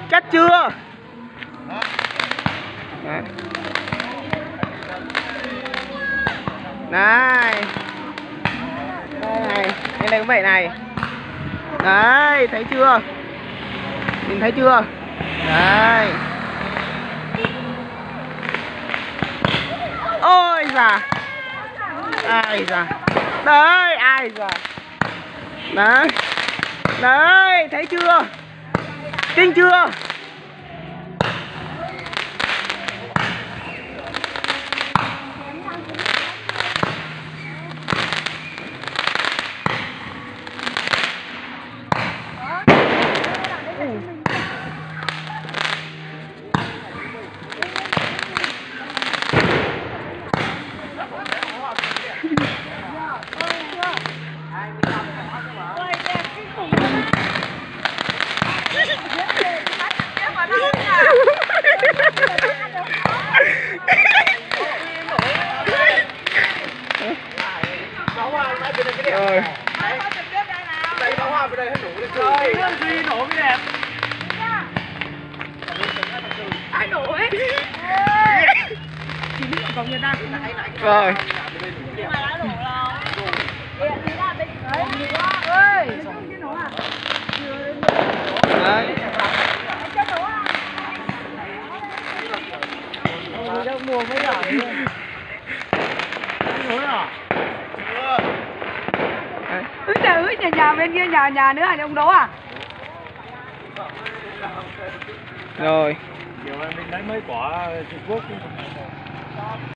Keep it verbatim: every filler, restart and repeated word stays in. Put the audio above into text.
Chắc chưa? Đấy. Này. Đây, đây đây có vậy này. Đấy, thấy chưa? Nhìn thấy chưa? Đấy. Ôi già. Ai già. Đấy, ai già. Đấy. Đấy, thấy chưa? Kinh chưa? Rồi. Đây bó hoa bên đây hết đủ lên trời. Duy nổ mới đẹp. Ai nổ ấy. Còn người ta rồi. Nhưng mà đã nổ rồi. Điện thì là bên đấy. Ơi. Đấy. Đâu mùa mới đỏ nữa. Nổ à? Úi trời ơi, nhà nhà bên kia nhà nhà nữa hả ông Đỗ à? Rồi. Chiều em đi lấy mấy quả Trung Quốc.